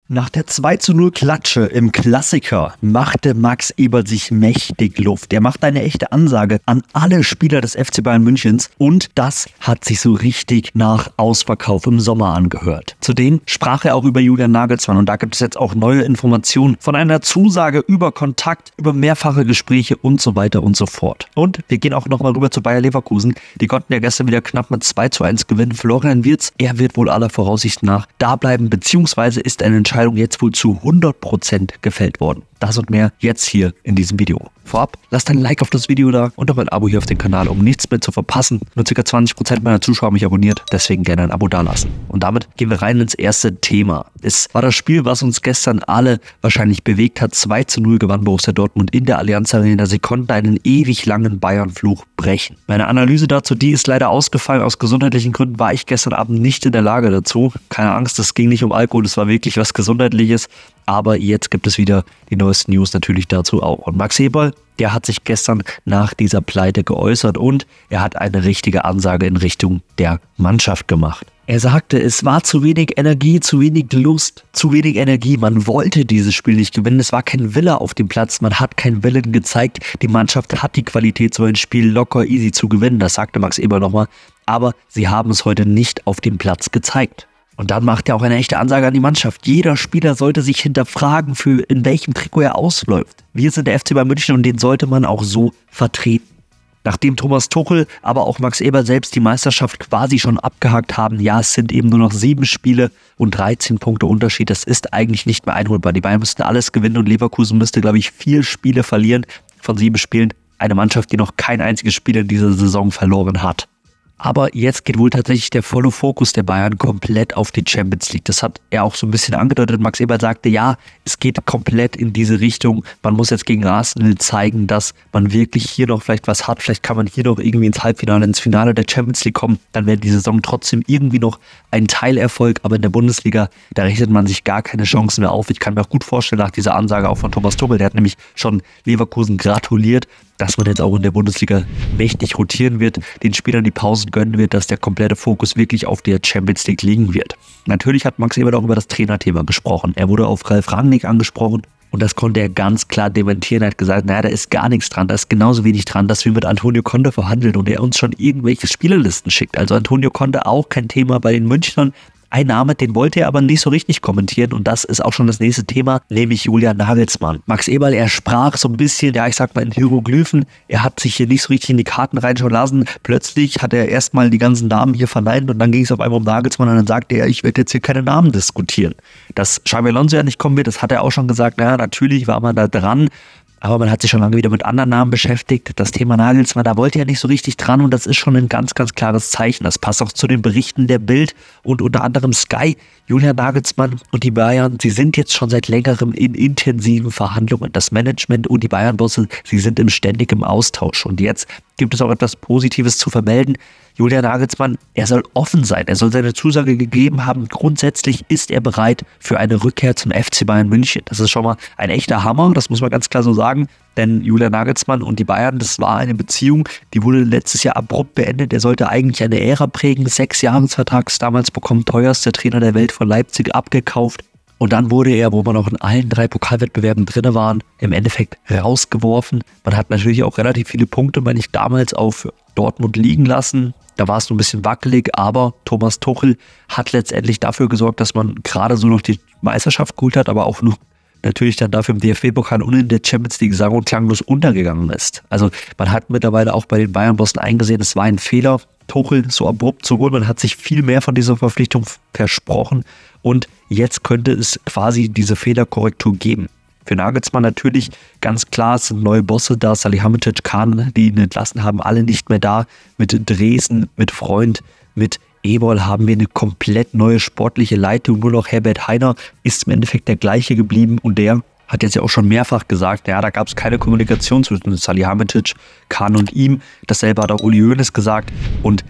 Nach der 2:0 Klatsche im Klassiker machte Max Eberl sich mächtig Luft. Er macht eine echte Ansage an alle Spieler des FC Bayern Münchens und das hat sich so richtig nach Ausverkauf im Sommer angehört. Zudem sprach er auch über Julian Nagelsmann und da gibt es jetzt auch neue Informationen von einer Zusage über Kontakt, über mehrfache Gespräche und so weiter und so fort. Und wir gehen auch nochmal rüber zu Bayer Leverkusen. Die konnten ja gestern wieder knapp mit 2:1 gewinnen. Florian Wirtz, er wird wohl aller Voraussicht nach da bleiben, beziehungsweise ist eine Entscheidung jetzt wohl zu 100% gefällt worden. Das und mehr jetzt hier in diesem Video. Vorab, lasst ein Like auf das Video da und auch ein Abo hier auf den Kanal, um nichts mehr zu verpassen. Nur ca. 20% meiner Zuschauer haben mich abonniert, deswegen gerne ein Abo dalassen. Und damit gehen wir rein ins erste Thema. Es war das Spiel, was uns gestern alle wahrscheinlich bewegt hat. 2:0 gewann Borussia Dortmund in der Allianz Arena. Sie konnten einen ewig langen Bayern-Fluch brechen. Meine Analyse dazu, die ist leider ausgefallen. Aus gesundheitlichen Gründen war ich gestern Abend nicht in der Lage dazu. Keine Angst, es ging nicht um Alkohol, es war wirklich was Gesundheitliches. Aber jetzt gibt es wieder die neuesten News natürlich dazu auch. Und Max Eberl, der hat sich gestern nach dieser Pleite geäußert und er hat eine richtige Ansage in Richtung der Mannschaft gemacht. Er sagte, es war zu wenig Energie, zu wenig Lust, zu wenig Energie. Man wollte dieses Spiel nicht gewinnen. Es war kein Wille auf dem Platz. Man hat keinen Willen gezeigt. Die Mannschaft hat die Qualität, so ein Spiel locker easy zu gewinnen. Das sagte Max Eberl nochmal. Aber sie haben es heute nicht auf dem Platz gezeigt. Und dann macht er auch eine echte Ansage an die Mannschaft. Jeder Spieler sollte sich hinterfragen, in welchem Trikot er ausläuft. Wir sind der FC Bayern München und den sollte man auch so vertreten. Nachdem Thomas Tuchel, aber auch Max Eberl selbst die Meisterschaft quasi schon abgehakt haben, ja, es sind eben nur noch 7 Spiele und 13 Punkte Unterschied. Das ist eigentlich nicht mehr einholbar. Die Bayern müssten alles gewinnen und Leverkusen müsste, glaube ich, 4 Spiele verlieren von 7 Spielen. Eine Mannschaft, die noch kein einziges Spiel in dieser Saison verloren hat. Aber jetzt geht wohl tatsächlich der volle Fokus der Bayern komplett auf die Champions League. Das hat er auch so ein bisschen angedeutet. Max Eberl sagte, ja, es geht komplett in diese Richtung. Man muss jetzt gegen Arsenal zeigen, dass man wirklich hier noch vielleicht was hat. Vielleicht kann man hier noch irgendwie ins Halbfinale, ins Finale der Champions League kommen. Dann wäre die Saison trotzdem irgendwie noch ein Teilerfolg. Aber in der Bundesliga, da rechnet man sich gar keine Chancen mehr auf. Ich kann mir auch gut vorstellen, nach dieser Ansage auch von Thomas Tuchel, der hat nämlich schon Leverkusen gratuliert, dass man jetzt auch in der Bundesliga mächtig rotieren wird, den Spielern die Pausen gönnen wird, dass der komplette Fokus wirklich auf der Champions League liegen wird. Natürlich hat Max Eberl auch über das Trainerthema gesprochen. Er wurde auf Ralf Rangnick angesprochen und das konnte er ganz klar dementieren. Er hat gesagt, naja, da ist gar nichts dran, da ist genauso wenig dran, dass wir mit Antonio Conte verhandeln und er uns schon irgendwelche Spielerlisten schickt. Also Antonio Conte auch kein Thema bei den Münchnern. Ein Name, den wollte er aber nicht so richtig kommentieren und das ist auch schon das nächste Thema, nämlich Julian Nagelsmann. Max Eberl, er sprach so ein bisschen, ja ich sag mal in Hieroglyphen, er hat sich hier nicht so richtig in die Karten reinschauen lassen. Plötzlich hat er erstmal die ganzen Namen hier verneint und dann ging es auf einmal um Nagelsmann und dann sagte er, ich werde jetzt hier keine Namen diskutieren. Dass Xabi Alonso ja nicht kommen wird, das hat er auch schon gesagt, naja natürlich war man da dran. Aber man hat sich schon lange wieder mit anderen Namen beschäftigt. Das Thema Nagelsmann, da wollte er nicht so richtig dran und das ist schon ein ganz, ganz klares Zeichen. Das passt auch zu den Berichten der Bild und unter anderem Sky. Julian Nagelsmann und die Bayern, sie sind jetzt schon seit längerem in intensiven Verhandlungen. Das Management und die Bayern-Bosse, sie sind ständig im Austausch. Und jetzt gibt es auch etwas Positives zu vermelden. Julian Nagelsmann, er soll offen sein, er soll seine Zusage gegeben haben. Grundsätzlich ist er bereit für eine Rückkehr zum FC Bayern München. Das ist schon mal ein echter Hammer, das muss man ganz klar so sagen. Denn Julian Nagelsmann und die Bayern, das war eine Beziehung, die wurde letztes Jahr abrupt beendet. Er sollte eigentlich eine Ära prägen. 6-Jahres-Vertrags damals bekommen, teuerster Trainer der Welt von Leipzig abgekauft. Und dann wurde er, wo wir noch in allen 3 Pokalwettbewerben drin waren, im Endeffekt rausgeworfen. Man hat natürlich auch relativ viele Punkte, meine ich, damals auf Dortmund liegen lassen. Da war es so ein bisschen wackelig, aber Thomas Tuchel hat letztendlich dafür gesorgt, dass man gerade so noch die Meisterschaft geholt hat, aber auch nur natürlich dann dafür im DFB-Pokal und in der Champions League sang- und klanglos untergegangen ist. Also man hat mittlerweile auch bei den Bayern-Bossen eingesehen, es war ein Fehler, Tuchel so abrupt zu holen. Man hat sich viel mehr von dieser Verpflichtung versprochen und jetzt könnte es quasi diese Fehlerkorrektur geben. Für Nagelsmann natürlich ganz klar, es sind neue Bosse da, Salihamidzic, Kahn, die ihn entlassen haben, alle nicht mehr da. Mit Dresden, mit Freund, mit Eberl haben wir eine komplett neue sportliche Leitung. Nur noch Herbert Hainer ist im Endeffekt der gleiche geblieben und der hat jetzt ja auch schon mehrfach gesagt, ja, da gab es keine Kommunikation zwischen Salihamidzic, Kahn und ihm. Dasselbe hat auch Uli Hoeneß gesagt und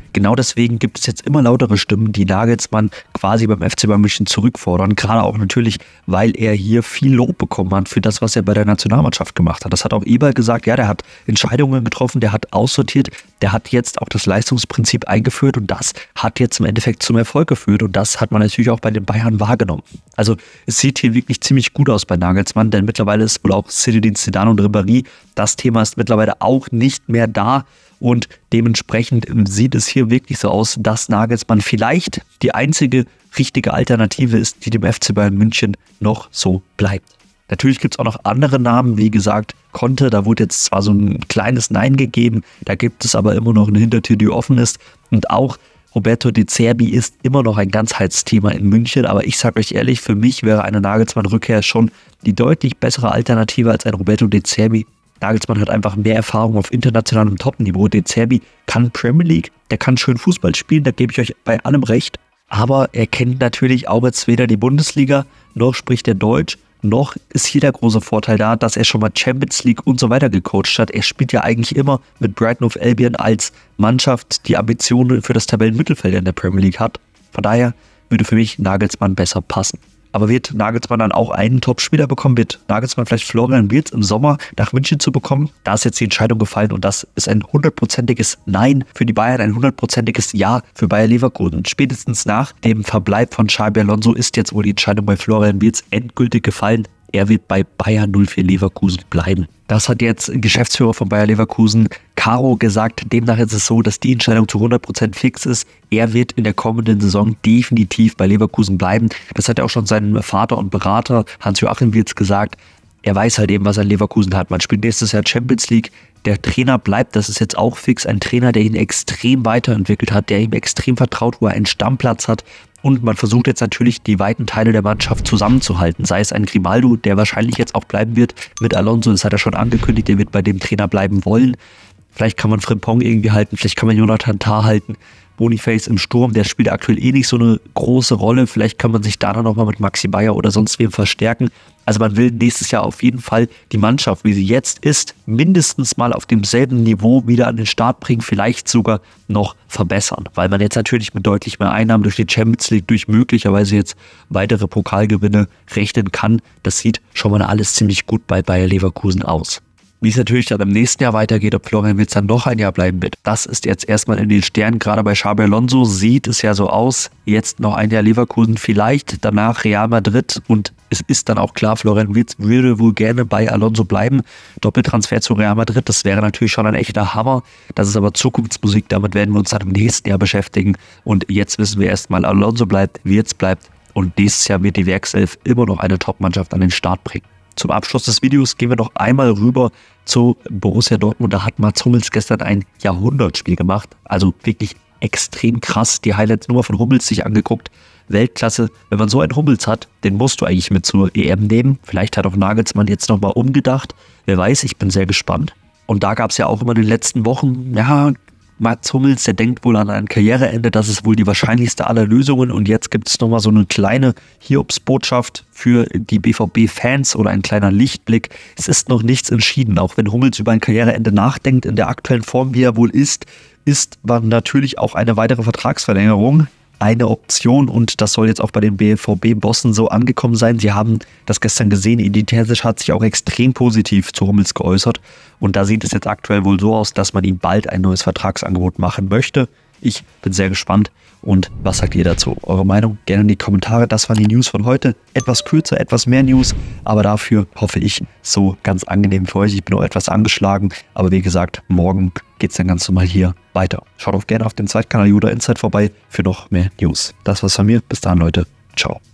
genau deswegen gibt es jetzt immer lautere Stimmen, die Nagelsmann quasi beim FC Bayern München zurückfordern. Gerade auch natürlich, weil er hier viel Lob bekommen hat für das, was er bei der Nationalmannschaft gemacht hat. Das hat auch Eberl gesagt, ja, der hat Entscheidungen getroffen, der hat aussortiert, der hat jetzt auch das Leistungsprinzip eingeführt und das hat jetzt im Endeffekt zum Erfolg geführt und das hat man natürlich auch bei den Bayern wahrgenommen. Also es sieht hier wirklich ziemlich gut aus bei Nagelsmann, denn mittlerweile ist wohl auch Zinedine Zidane und Ribéry, das Thema ist mittlerweile auch nicht mehr da und dementsprechend sieht es hier wirklich so aus, dass Nagelsmann vielleicht die einzige richtige Alternative ist, die dem FC Bayern München noch so bleibt. Natürlich gibt es auch noch andere Namen, wie gesagt, Conte, da wurde jetzt zwar so ein kleines Nein gegeben, da gibt es aber immer noch eine Hintertür, die offen ist und auch Roberto De Zerbi ist immer noch ein Ganzheitsthema in München, aber ich sage euch ehrlich, für mich wäre eine Nagelsmann-Rückkehr schon die deutlich bessere Alternative als ein Roberto De Zerbi. Nagelsmann hat einfach mehr Erfahrung auf internationalem Top-Niveau. De Zerbi kann Premier League, der kann schön Fußball spielen, da gebe ich euch bei allem recht, aber er kennt natürlich auch jetzt weder die Bundesliga, noch spricht er Deutsch, noch ist hier der große Vorteil da, dass er schon mal Champions League und so weiter gecoacht hat. Er spielt ja eigentlich immer mit Brighton of Albion als Mannschaft, die Ambitionen für das Tabellenmittelfeld in der Premier League hat. Von daher würde für mich Nagelsmann besser passen. Aber wird Nagelsmann dann auch einen Top-Spieler bekommen? Wird Nagelsmann vielleicht Florian Wirtz im Sommer nach München zu bekommen? Da ist jetzt die Entscheidung gefallen und das ist ein 100%iges Nein für die Bayern, ein 100%iges Ja für Bayer Leverkusen. Spätestens nach dem Verbleib von Xabi Alonso ist jetzt wohl die Entscheidung bei Florian Wirtz endgültig gefallen. Er wird bei Bayer 04 Leverkusen bleiben. Das hat jetzt Geschäftsführer von Bayer Leverkusen, Caro, gesagt. Demnach ist es so, dass die Entscheidung zu 100% fix ist. Er wird in der kommenden Saison definitiv bei Leverkusen bleiben. Das hat ja auch schon sein Vater und Berater Hans-Joachim Wirtz gesagt. Er weiß halt eben, was er in Leverkusen hat. Man spielt nächstes Jahr Champions League. Der Trainer bleibt, das ist jetzt auch fix, ein Trainer, der ihn extrem weiterentwickelt hat, der ihm extrem vertraut, wo er einen Stammplatz hat. Und man versucht jetzt natürlich, die weiten Teile der Mannschaft zusammenzuhalten. Sei es ein Grimaldo, der wahrscheinlich jetzt auch bleiben wird mit Alonso, das hat er schon angekündigt, der wird bei dem Trainer bleiben wollen. Vielleicht kann man Frimpong irgendwie halten, vielleicht kann man Jonathan Tah halten. Boniface im Sturm, der spielt aktuell eh nicht so eine große Rolle. Vielleicht kann man sich da dann nochmal mit Maxi Bayer oder sonst wem verstärken. Also man will nächstes Jahr auf jeden Fall die Mannschaft, wie sie jetzt ist, mindestens mal auf demselben Niveau wieder an den Start bringen, vielleicht sogar noch verbessern. Weil man jetzt natürlich mit deutlich mehr Einnahmen durch die Champions League, durch möglicherweise jetzt weitere Pokalgewinne rechnen kann. Das sieht schon mal alles ziemlich gut bei Bayer Leverkusen aus. Wie es natürlich dann im nächsten Jahr weitergeht, ob Florian Wirtz dann noch ein Jahr bleiben wird, das ist jetzt erstmal in den Sternen. Gerade bei Xabi Alonso sieht es ja so aus, jetzt noch ein Jahr Leverkusen, vielleicht danach Real Madrid und es ist dann auch klar, Florian Wirtz würde wohl gerne bei Alonso bleiben. Doppeltransfer zu Real Madrid, das wäre natürlich schon ein echter Hammer. Das ist aber Zukunftsmusik, damit werden wir uns dann im nächsten Jahr beschäftigen. Und jetzt wissen wir erstmal, Alonso bleibt, Wirtz bleibt und nächstes Jahr wird die Werkself immer noch eine Top-Mannschaft an den Start bringen. Zum Abschluss des Videos gehen wir noch einmal rüber zu Borussia Dortmund. Da hat Mats Hummels gestern ein Jahrhundertspiel gemacht. Also wirklich extrem krass. Die Highlights nur von Hummels sich angeguckt. Weltklasse. Wenn man so einen Hummels hat, den musst du eigentlich mit zur EM nehmen. Vielleicht hat auch Nagelsmann jetzt nochmal umgedacht. Wer weiß, ich bin sehr gespannt. Und da gab es ja auch immer in den letzten Wochen, ja, Mats Hummels, der denkt wohl an ein Karriereende, das ist wohl die wahrscheinlichste aller Lösungen und jetzt gibt es nochmal so eine kleine Hiobsbotschaft für die BVB-Fans oder ein kleiner Lichtblick. Es ist noch nichts entschieden, auch wenn Hummels über ein Karriereende nachdenkt, in der aktuellen Form, wie er wohl ist man natürlich auch eine weitere Vertragsverlängerung eine Option und das soll jetzt auch bei den BVB-Bossen so angekommen sein. Sie haben das gestern gesehen, Edin Terzic hat sich auch extrem positiv zu Hummels geäußert und da sieht es jetzt aktuell wohl so aus, dass man ihm bald ein neues Vertragsangebot machen möchte. Ich bin sehr gespannt und was sagt ihr dazu? Eure Meinung gerne in die Kommentare. Das waren die News von heute. Etwas kürzer, etwas mehr News, aber dafür hoffe ich so ganz angenehm für euch. Ich bin auch etwas angeschlagen, aber wie gesagt, morgen geht es dann ganz normal hier weiter. Schaut auch gerne auf dem Zweitkanal Juda Insight vorbei für noch mehr News. Das war's von mir. Bis dahin, Leute. Ciao.